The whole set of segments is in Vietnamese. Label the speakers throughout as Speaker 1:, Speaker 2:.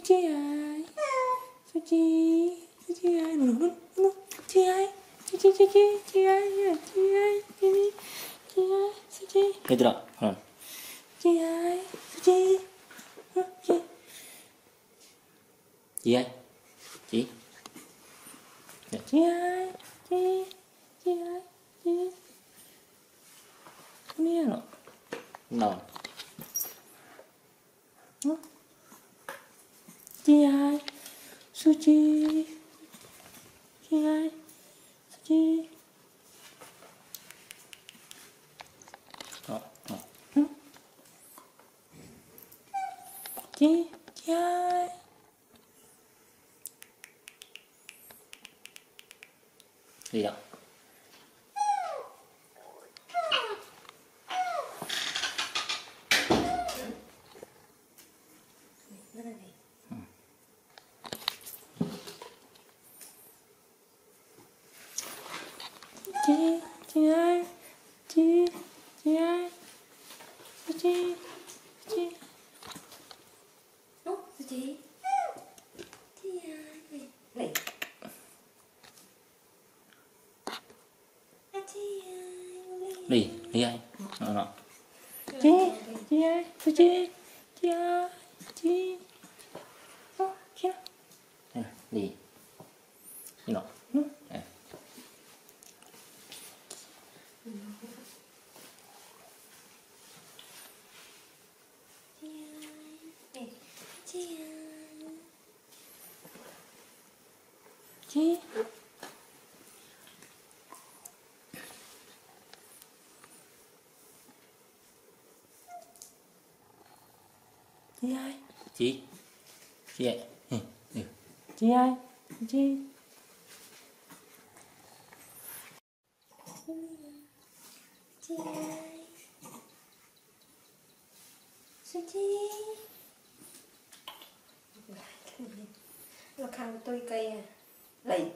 Speaker 1: chị ai, chị ai, nó, chị ai, chị ai, itu dah, chị ai, chị ai, chị ai, ini ano, no, chị ai, Suci, chị ai, Suci, chị ai, gì đó. Chị ai, chị ai, chị
Speaker 2: Này.
Speaker 1: đi ai, nó, chị ai, chị ai, chị đi, nó, chị ai, chị ai, chị ai, chị
Speaker 2: Nó khăn tôi cây à. Đây.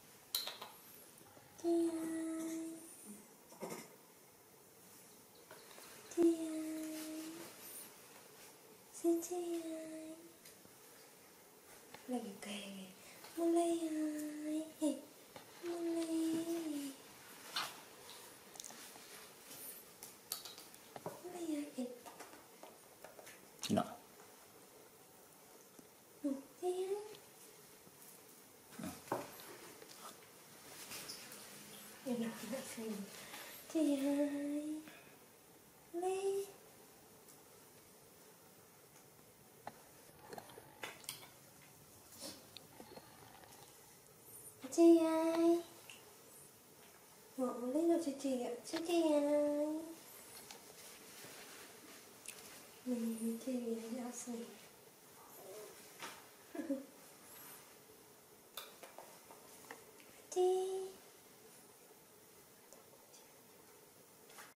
Speaker 2: Lagi kayak mulai
Speaker 1: nó,
Speaker 2: chị ai ngọn lấy đâu cho chị ạ, cho chị ai mình chị áo xì